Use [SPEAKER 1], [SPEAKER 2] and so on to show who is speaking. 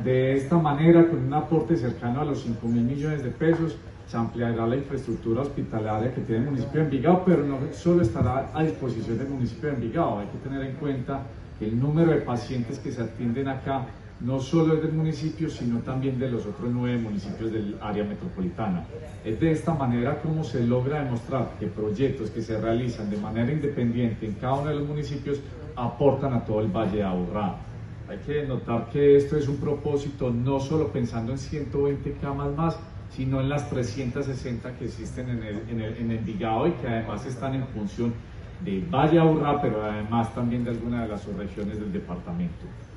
[SPEAKER 1] De esta manera, con un aporte cercano a los 5.000 millones de pesos, se ampliará la infraestructura hospitalaria que tiene el municipio de Envigado, pero no solo estará a disposición del municipio de Envigado. Hay que tener en cuenta que el número de pacientes que se atienden acá no solo es del municipio, sino también de los otros 9 municipios del área metropolitana. Es de esta manera como se logra demostrar que proyectos que se realizan de manera independiente en cada uno de los municipios aportan a todo el Valle de Aburrá. Hay que notar que esto es un propósito no solo pensando en 120 camas más, sino en las 360 que existen en Envigado y que además están en función de Valle de Aburrá, pero además también de algunas de las subregiones del departamento.